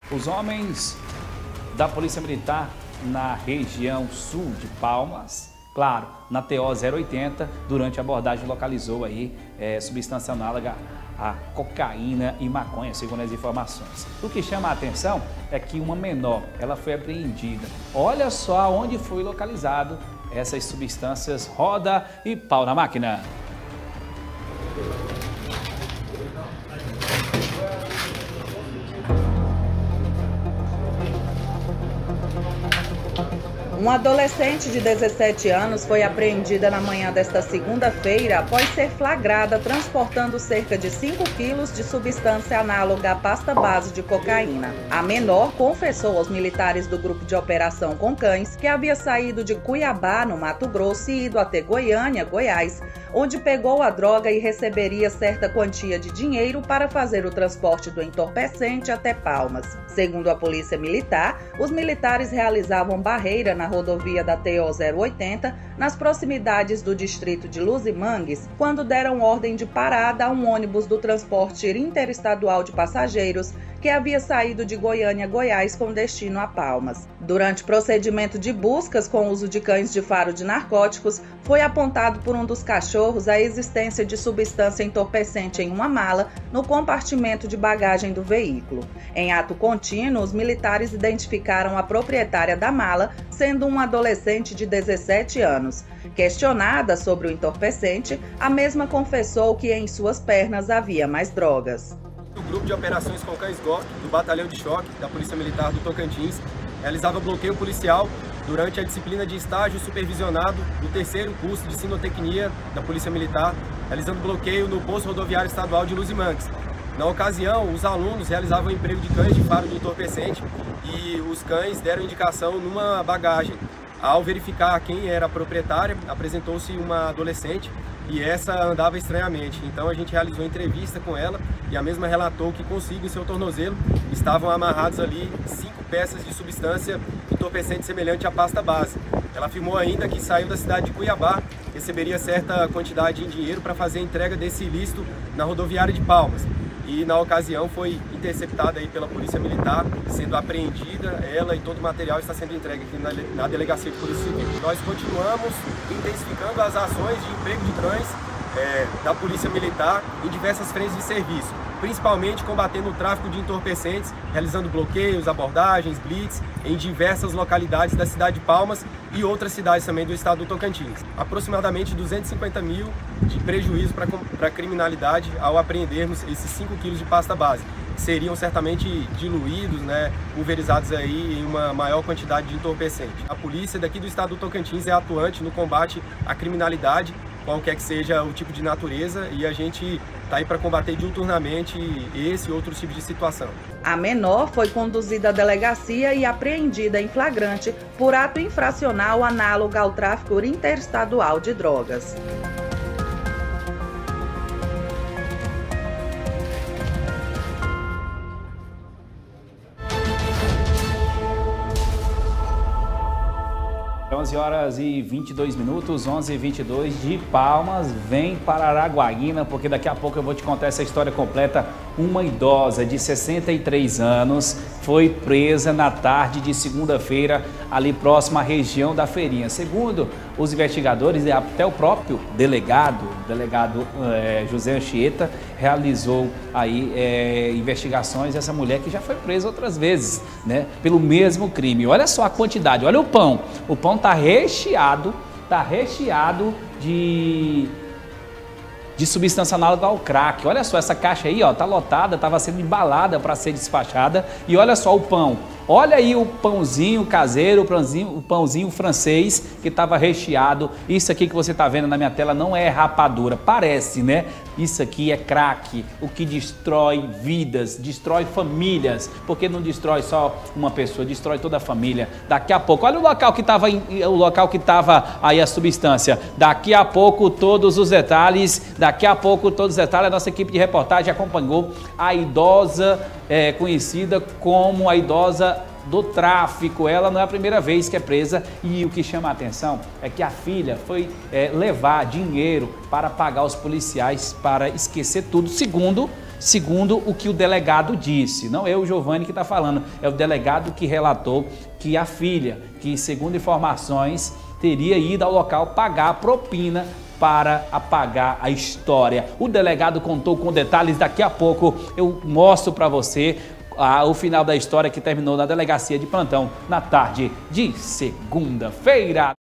Os homens da Polícia Militar na região sul de Palmas, claro, na TO 080, durante a abordagem localizou aí substância análoga a cocaína e maconha, segundo as informações. O que chama a atenção é que uma menor, ela foi apreendida. Olha só onde foi localizado essas substâncias, roda e pau na máquina. Uma adolescente de 17 anos foi apreendida na manhã desta segunda-feira após ser flagrada transportando cerca de 5 quilos de substância análoga à pasta base de cocaína. A menor confessou aos militares do Grupo de Operação com Cães que havia saído de Cuiabá, no Mato Grosso, e ido até Goiânia, Goiás, onde pegou a droga e receberia certa quantia de dinheiro para fazer o transporte do entorpecente até Palmas. Segundo a Polícia Militar, os militares realizavam barreira na rodovia da TO 080, nas proximidades do distrito de Luzimangues, quando deram ordem de parada a um ônibus do transporte interestadual de passageiros que havia saído de Goiânia, Goiás, com destino a Palmas. Durante procedimento de buscas com uso de cães de faro de narcóticos, foi apontado por um dos cachorros a existência de substância entorpecente em uma mala no compartimento de bagagem do veículo. Em ato contínuo, os militares identificaram a proprietária da mala, sendo um adolescente de 17 anos. Questionada sobre o entorpecente, a mesma confessou que em suas pernas havia mais drogas. O Grupo de Operações com Cães GOR, do Batalhão de Choque da Polícia Militar do Tocantins, realizava bloqueio policial durante a disciplina de estágio supervisionado do 3º curso de Sinotecnia da Polícia Militar, realizando bloqueio no posto rodoviário estadual de Luzimangues. Na ocasião, os alunos realizavam emprego de cães de faro de entorpecente e os cães deram indicação numa bagagem. Ao verificar quem era a proprietária, apresentou-se uma adolescente e essa andava estranhamente. Então a gente realizou entrevista com ela e a mesma relatou que consigo em seu tornozelo estavam amarrados ali 5 peças de substância entorpecente semelhante à pasta base. Ela afirmou ainda que saiu da cidade de Cuiabá, receberia certa quantidade em dinheiro para fazer a entrega desse ilícito na rodoviária de Palmas. E na ocasião foi interceptada aí pela Polícia Militar, sendo apreendida, ela e todo o material está sendo entregue aqui na Delegacia de Polícia Civil. Nós continuamos intensificando as ações de emprego de cães da Polícia Militar em diversas frentes de serviço, principalmente combatendo o tráfico de entorpecentes, realizando bloqueios, abordagens, blitz em diversas localidades da cidade de Palmas e outras cidades também do estado do Tocantins. Aproximadamente 250 mil de prejuízo para a criminalidade ao apreendermos esses 5 quilos de pasta base, que seriam certamente diluídos, pulverizados aí em uma maior quantidade de entorpecente. A polícia daqui do estado do Tocantins é atuante no combate à criminalidade, qualquer que seja o tipo de natureza, e a gente está aí para combater diuturnamente esse e outros tipos de situação. A menor foi conduzida à delegacia e apreendida em flagrante por ato infracional análogo ao tráfico interestadual de drogas. É 11h22, 11h22 de Palmas, vem para Araguaína, porque daqui a pouco eu vou te contar essa história completa. Uma idosa de 63 anos foi presa na tarde de segunda-feira, ali próximo à região da Feirinha. Segundo os investigadores e até o próprio delegado José Anchieta, realizou aí investigações. Essa mulher que já foi presa outras vezes, pelo mesmo crime. Olha só a quantidade, olha o pão. O pão tá recheado de substância análoga ao crack. Olha só, essa caixa aí, ó, tá lotada, estava sendo embalada para ser despachada. E olha só o pão. Olha aí o pãozinho caseiro, o pãozinho francês que estava recheado. Isso aqui que você está vendo na minha tela não é rapadura, parece, né? Isso aqui é crack, o que destrói vidas, destrói famílias, porque não destrói só uma pessoa, destrói toda a família. Daqui a pouco, olha o local que estava aí a substância. Daqui a pouco todos os detalhes, a nossa equipe de reportagem acompanhou a idosa conhecida como a idosa do tráfico. Ela não é a primeira vez que é presa e o que chama a atenção é que a filha foi levar dinheiro para pagar os policiais para esquecer tudo, segundo segundo o que o delegado disse. Não é o Giovanni que está falando, é o delegado que relatou que a filha, que segundo informações, teria ido ao local pagar a propina para apagar a história. O delegado contou com detalhes, daqui a pouco eu mostro para você o final da história que terminou na delegacia de plantão na tarde de segunda-feira.